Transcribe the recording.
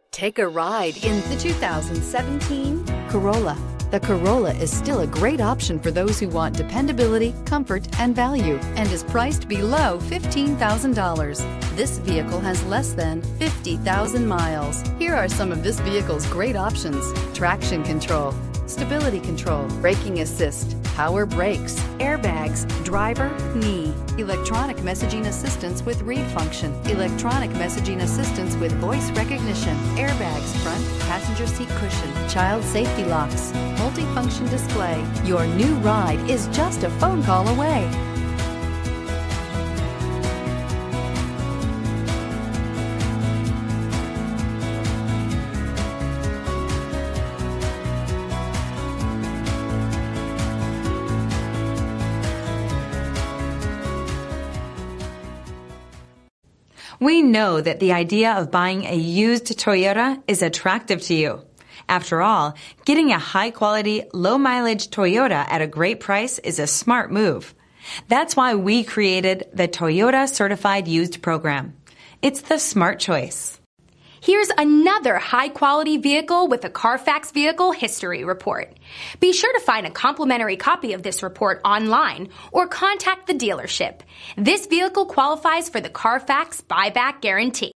Take a ride in the 2017 Corolla. The Corolla is still a great option for those who want dependability, comfort, and value, and is priced below $15,000. This vehicle has less than 50,000 miles. Here are some of this vehicle's great options: traction control, stability control, braking assist, power brakes, airbags, driver, knee, electronic messaging assistance with read function, electronic messaging assistance with voice recognition, airbags, front passenger seat cushion, child safety locks, multifunction display. Your new ride is just a phone call away. We know that the idea of buying a used Toyota is attractive to you. After all, getting a high-quality, low-mileage Toyota at a great price is a smart move. That's why we created the Toyota Certified Used Program. It's the smart choice. Here's another high-quality vehicle with a Carfax Vehicle History Report. Be sure to find a complimentary copy of this report online or contact the dealership. This vehicle qualifies for the Carfax Buyback Guarantee.